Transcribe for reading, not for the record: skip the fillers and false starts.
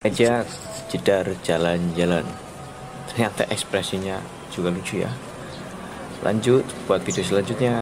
Ajak jedar jalan-jalan. Ternyata ekspresinya juga lucu ya. Lanjut buat video selanjutnya.